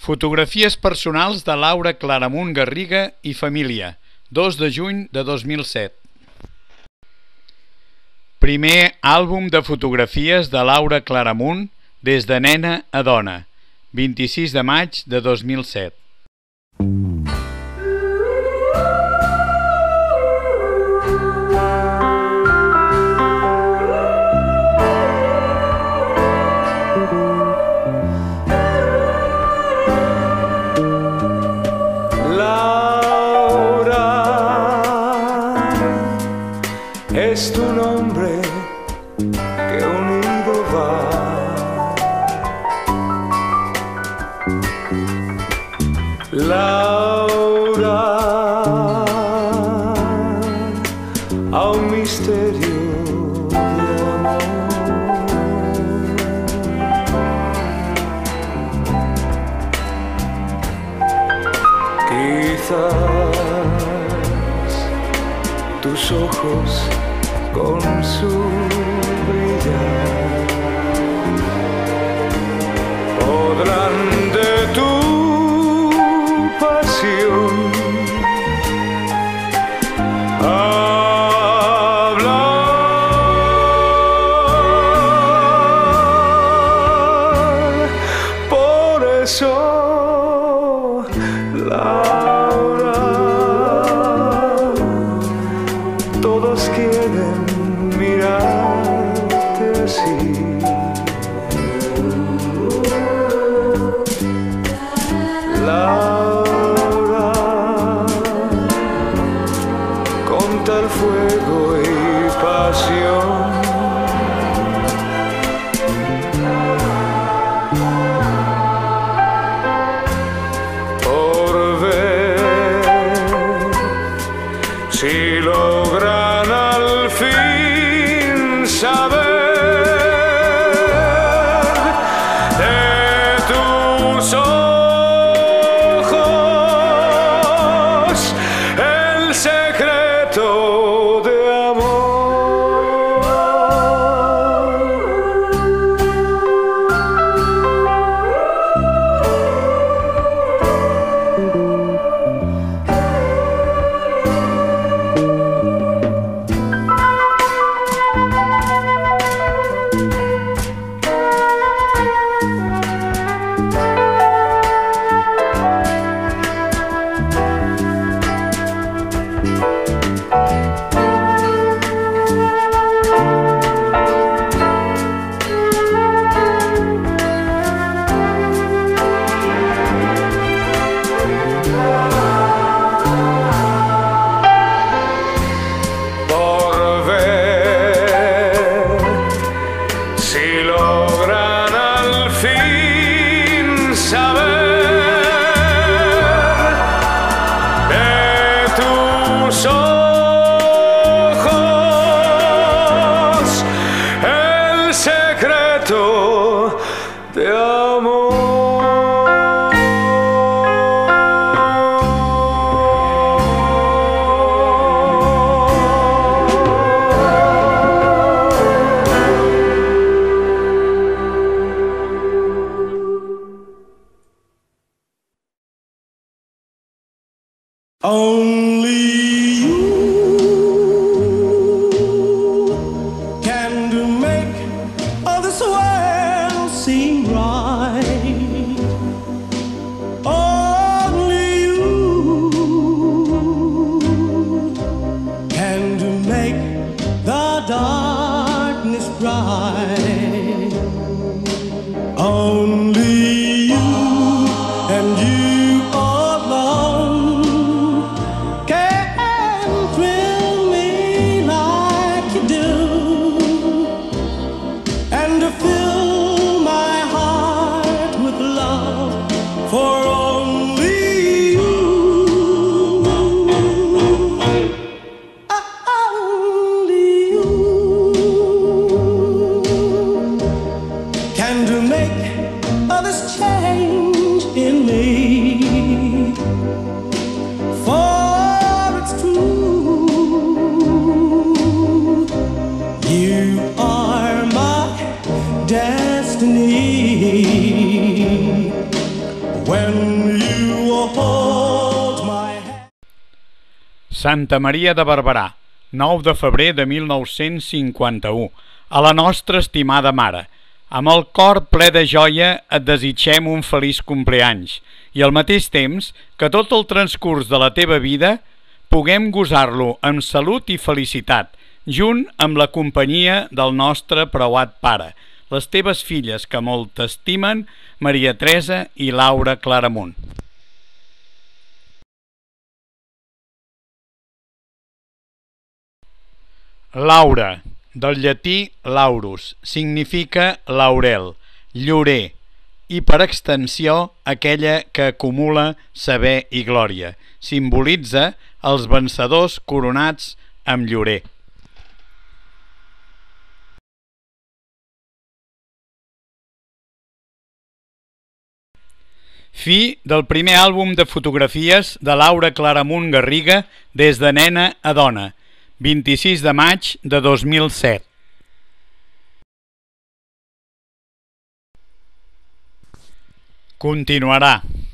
Fotografies personals de Laura Claramunt Garriga i família, 2 de juny de 2007. Primer àlbum de fotografies de Laura Claramunt des de nena a dona, 26 de maig de 2007. Es tu nombre que unido va. Laura, a un misterio de amor. Quizás tus ojos con su brillar podrán de tu pasión hablar. Por eso, Laura, todos quieren mirarte así. Laura, con tal fuego y pasión. Por ver si logran al fin saber de tus ojos el secreto de only you can make all this world seem right. Only you can make the darkness bright. Only you and you destiny. when you hold my hand. Santa Maria de Barberà, 9 de febrer de 1951. A la nostra estimada mare, amb el cor ple de joia et desitgem un feliç compleanys i al mateix temps que tot el transcurs de la teva vida puguem gosar-lo amb salut i felicitat, junt amb la companyia del nostre preuat pare, les teves filles que molt t'estimen, Maria Teresa i Laura Claramunt. Laura, del llatí laurus, significa laurel, llorer, i per extensió aquella que acumula saber i glòria. Simbolitza els vencedors coronats amb llorer. Fi del primer àlbum de fotografies de Laura Claramunt Garriga des de nena a dona, 26 de maig de 2007. Continuarà.